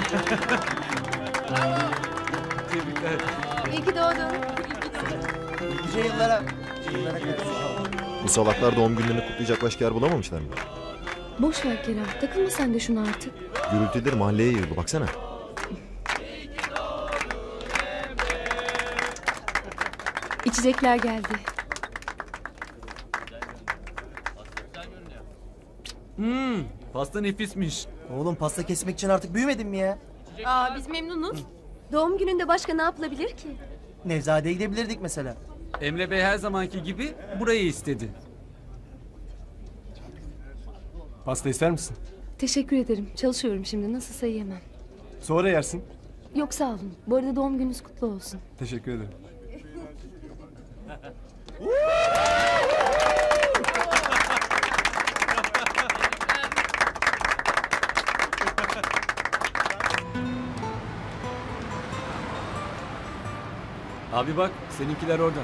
Tebrikler. İyi ki doğdun. Nice yıllara. Bu salaklar doğum günlerini kutlayacak başka yer bulamamışlar mı? Boş ver Kerem. Takılma sen de şuna artık. Gürültüleri mahalleye yayıldı baksana. İçecekler geldi. Pasta nefismiş. Oğlum pasta kesmek için artık büyümedin mi ya? Aa, biz memnunuz. Doğum gününde başka ne yapılabilir ki? Nevzade'ye gidebilirdik mesela. Emre Bey her zamanki gibi burayı istedi. Pasta ister misin? Teşekkür ederim. Çalışıyorum şimdi. Nasılsa yiyemem. Sonra yersin. Yok sağ olun. Bu arada doğum gününüz kutlu olsun. Teşekkür ederim. Abi bak seninkiler orada.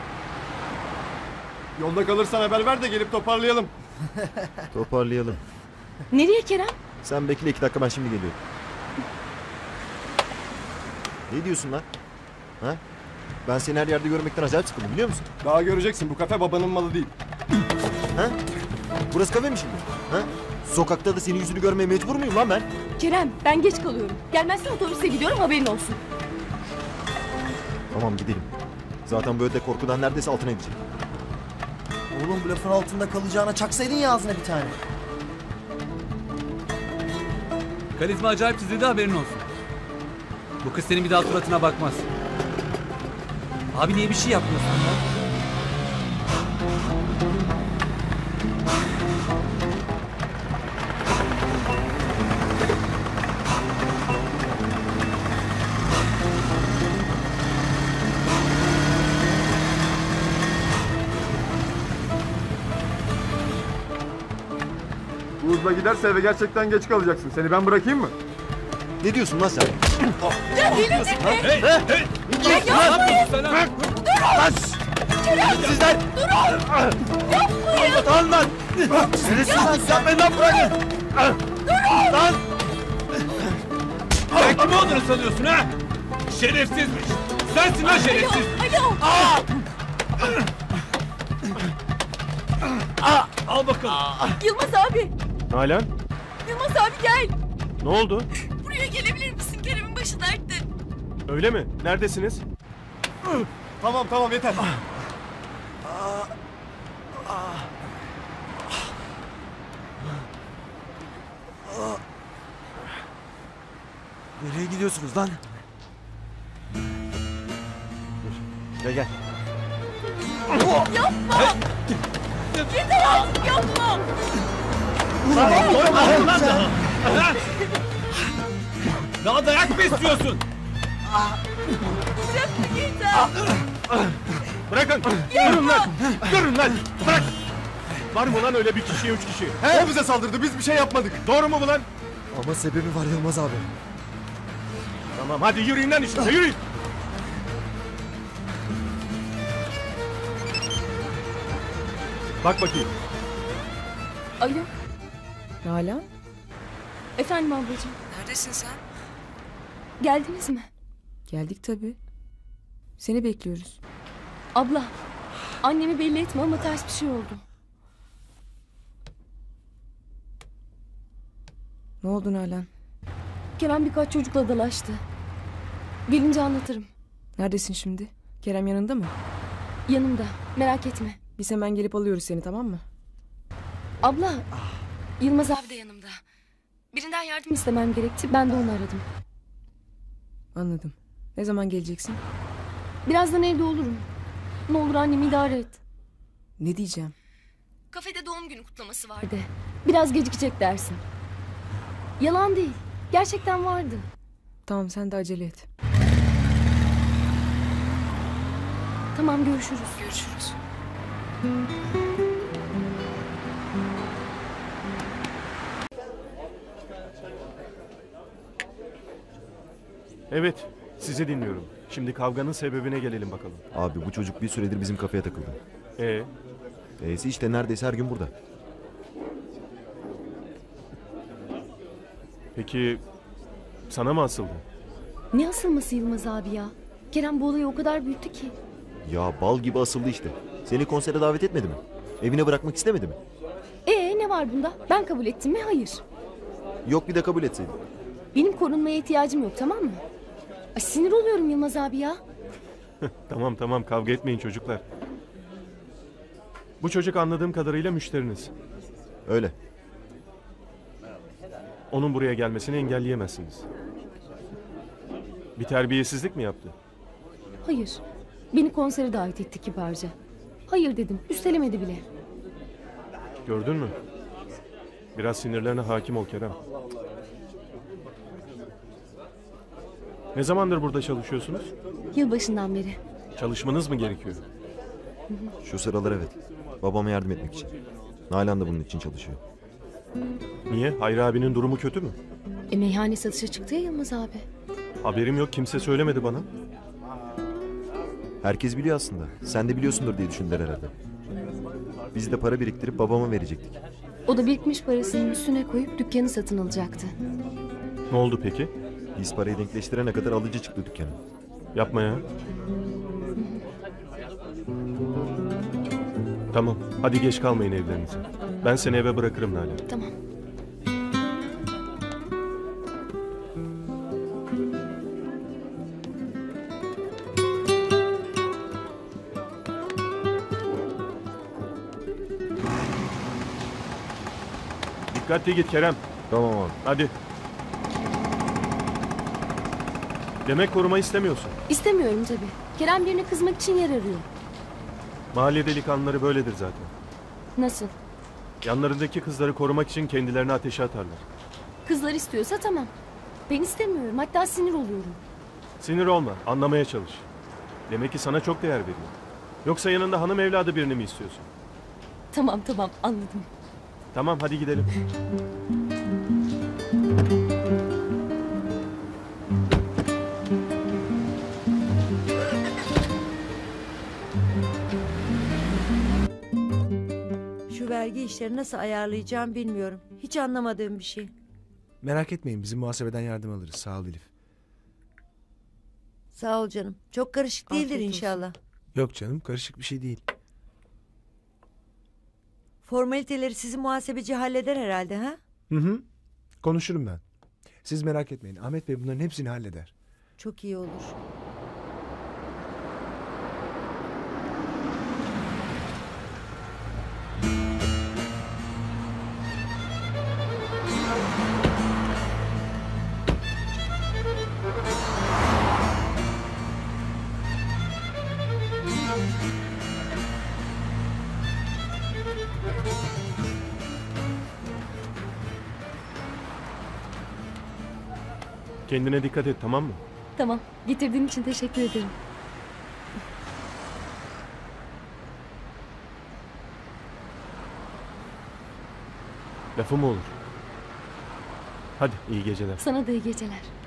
Yolda kalırsan haber ver de gelip toparlayalım. Toparlayalım. Nereye Kerem? Sen bekle 2 dakika ben şimdi geliyorum. Ne diyorsun lan? Ha? Ben seni her yerde görmekten acayip sıkıldım biliyor musun? Daha göreceksin, bu kafe babanın malı değil. Ha? Burası kafe mi şimdi? Ha? Sokakta da senin yüzünü görmeye mecbur muyum lan ben? Kerem ben geç kalıyorum. Gelmezsen otobüse gidiyorum haberin olsun. Tamam gidelim. Zaten böyle de korkudan neredeyse altına edecek. Oğlum bu lafın altında kalacağına çaksaydın ya ağzına bir tane. Karizma acayip çizildi haberin olsun. Bu kız senin bir daha suratına bakmaz. Abi niye bir şey yapmıyorsun ya? Bu hızla giderse eve gerçekten geç kalacaksın. Seni ben bırakayım mı? Ne diyorsun lan sen? Sizler! Durun! Lan! Neresin lan sen? Beni lan bırakın! Durun! Lan! Sen kim olduğunu sanıyorsun ha? Şerefsizmiş. Sensin lan şerefsiz. Al bakalım. Yılmaz abi. Nalan, Yılmaz abi gel. ne oldu? Buraya gelebilir misin? Kerem'in başı dertte. Öyle mi? Neredesiniz? Tamam yeter. Nereye gidiyorsunuz lan? Gel. Yeter artık yapma. Daha dayak mı istiyorsun? Yeter. Bırakın! Durun lan! Bırak! Var mı lan öyle bir kişiye 3 kişi? O bize saldırdı, biz bir şey yapmadık. Doğru mu bu lan? Ama sebebi var Yılmaz abi. Tamam hadi yürüyün lan işinize, yürüyün! Bak bakayım. Alo. Nalan, Efendim ablacığım. neredesin sen? Geldiniz mi? Geldik tabii. Seni bekliyoruz. Abla. Annemi belli etme ama ters bir şey oldu. Ne oldu Nalan? Kerem birkaç çocukla dalaştı. Gelince anlatırım. Neredesin şimdi? Kerem yanında mı? Yanımda. Merak etme. Biz hemen gelip alıyoruz seni, tamam mı? Abla. Yılmaz abi de yanımda. Birinden yardım istemem gerekti. Ben de onu aradım. Anladım. Ne zaman geleceksin? Birazdan evde olurum. Ne olur annemi idare et. Ne diyeceğim? Kafede doğum günü kutlaması vardı. Biraz gecikecek dersin. Yalan değil. Gerçekten vardı. Tamam, sen de acele et. Tamam görüşürüz. Görüşürüz. Evet, sizi dinliyorum. Şimdi kavganın sebebine gelelim bakalım. Abi bu çocuk bir süredir bizim kafeye takıldı. E'si işte neredeyse her gün burada. Peki Sana mı asıldı? Ne asılması Yılmaz abi ya? Kerem bu olayı o kadar büyüttü ki. Ya bal gibi asıldı işte. Seni konsere davet etmedi mi? Evine bırakmak istemedi mi? Ne var bunda? Ben kabul ettim mi? Hayır. Yok bir de kabul etseydin. Benim korunmaya ihtiyacım yok, tamam mı? Ay, sinir oluyorum Yılmaz abi ya. Tamam kavga etmeyin çocuklar. Bu çocuk anladığım kadarıyla müşteriniz. Öyle. Onun buraya gelmesini engelleyemezsiniz. Bir terbiyesizlik mi yaptı? Hayır. Beni konsere davet etti kibarca. Hayır dedim. Üstelemedi bile. Gördün mü? Biraz sinirlerine hakim ol Kerem. Ne zamandır burada çalışıyorsunuz? Yılbaşından beri. Çalışmanız mı gerekiyor? Şu sıralar evet. Babama yardım etmek için. Nalan da bunun için çalışıyor. Niye? Hayri abinin durumu kötü mü? Meyhane satışa çıktı ya Yılmaz abi. Haberim yok, kimse söylemedi bana. Herkes biliyor aslında. Sen de biliyorsundur diye düşündüler herhalde. Biz de para biriktirip babama verecektik. O da birikmiş parasının üstüne koyup dükkanı satın alacaktı. Ne oldu peki? Biz parayı denkleştirene kadar alıcı çıktı dükkana. Yapma ya. Tamam, hadi geç kalmayın evlerinize. Ben seni eve bırakırım Nalan. Tamam. Dikkatli git Kerem. Tamam abi. Hadi. Demek koruma istemiyorsun. İstemiyorum tabii. Kerem birine kızmak için yer arıyor. Mahalle delikanlıları böyledir zaten. Nasıl? Yanlarındaki kızları korumak için kendilerini ateşe atarlar. Kızlar istiyorsa tamam. Ben istemiyorum. Hatta sinir oluyorum. Sinir olma, anlamaya çalış. Demek ki sana çok değer veriyor. Yoksa yanında hanım evladı birini mi istiyorsun? Tamam anladım. Tamam, hadi gidelim. Şu vergi işleri nasıl ayarlayacağım bilmiyorum. Hiç anlamadığım bir şey. Merak etmeyin, bizim muhasebeden yardım alırız. Sağ ol Elif. Sağ ol canım. Çok karışık değildir Afiyet olsun. inşallah. Yok canım, karışık bir şey değil. Formaliteleri sizin muhasebeci halleder herhalde ha? Hı. Konuşurum ben. Siz merak etmeyin. Ahmet Bey bunların hepsini halleder. Çok iyi olur. Kendine dikkat et, tamam mı? Tamam. Getirdiğin için teşekkür ederim. Lafı mı olur? Hadi, iyi geceler. Sana da iyi geceler.